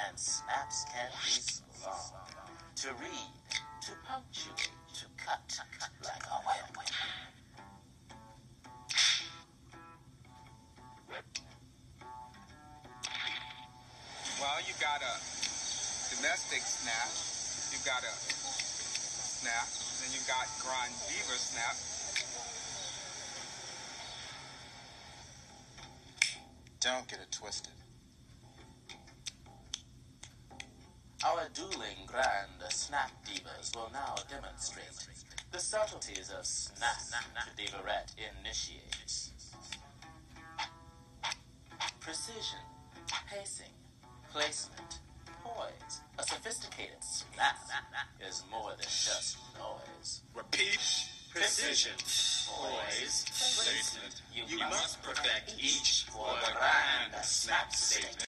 And snaps can be so long. To read, to punctuate, to cut like a whip. Well, you got a domestic snap, you got a snap, then you got grand diva snap. Don't get it twisted. Our dueling grand snap divas will now demonstrate the subtleties of snap to Divarette initiates. Precision, pacing, placement, poise. A sophisticated snap is more than just noise. Repeat. Precision, poise, placement. You must perfect each for the grand snap state.